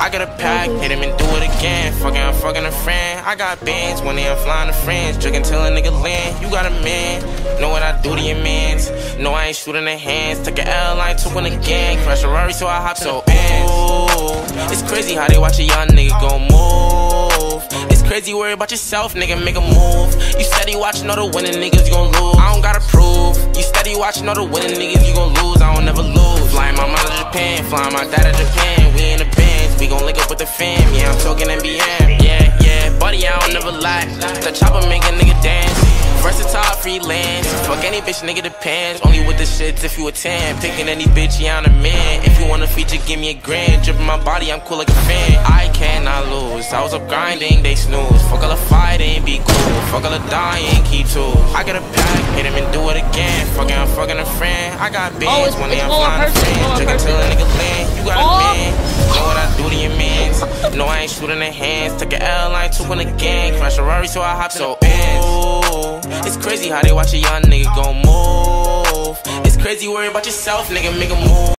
I got a pack, hit him and do it again. I'm fucking a friend. I got bands when I'm flying to friends. Drinking till a nigga land. You got a man, know what I do to your mans. No, I ain't shooting the hands. Took an L, I ain't took one again. Crash a Rari, so I hop so it's crazy how they watch a young nigga go move. It's crazy, worry about yourself, nigga, make a move. You steady watching all the winning niggas, you gon' lose. I don't gotta prove. You steady watching all the winning niggas, you gon' lose. I don't never lose. Flying my mom to Japan, flying my dad to Japan. We in the bands, we gon' link up with the fam. Yeah, I'm talking NBM. Yeah, buddy, I don't never lie. The chopper make a nigga dance. Versatile freelance. Fuck any bitch, nigga, depends. Only with the shits if you a 10. Picking any bitch, yeah, I'm a man. If you want a feature, give me a grand. Dripping my body, I'm cool like a fan. I cannot lose. I was up grinding, they snooze. Fuck all the fighting, be cool. Fuck all the dying, keep tools. I got a pack, hit him and do it again. I'm fucking a friend. I got bands when I'm flying to friends. Drinking till a nigga land. You got a man, know what I do to your mans. No, I ain't shooting the hands. Took an L, I ain't took one again. Crash a Rari, so I hop so it's crazy how they watch a young nigga go move. It's crazy, worry about yourself, nigga, make a move.